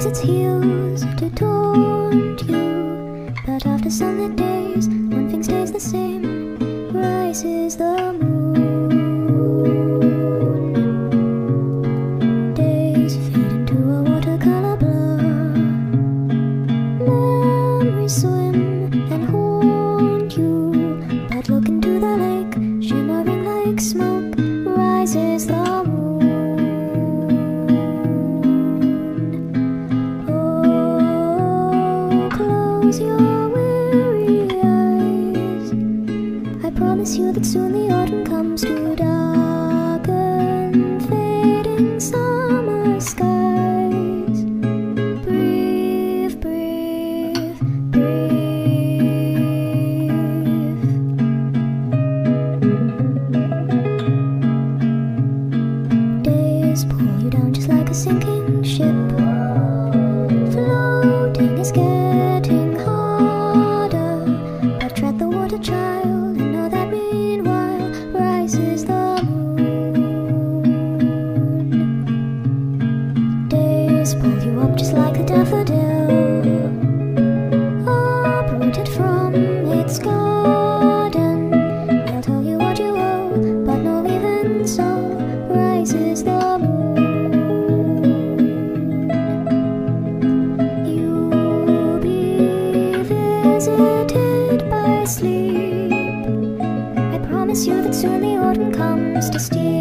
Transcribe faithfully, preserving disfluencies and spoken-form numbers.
wags its heels to taunt you, but after sunlit days, one thing stays the same: rises the moon. Days fade into a watercolor blur. Memories swim and haunt you, but look into the lake, shimmering like smoke. Rises the moon. Close your weary eyes. I promise you that soon the autumn comes to darken fading summer skies. Breathe, breathe, breathe. Days pull you down just like a sinking ship. Floating is getting harder, but tread the water, child, and know that meanwhile rises the moon. Days pull you up just like a daffodil, uprooted from its garden. They'll tell you what you owe, but no, even so rises the moon. Visited by sleep. I promise you that soon the autumn comes to steal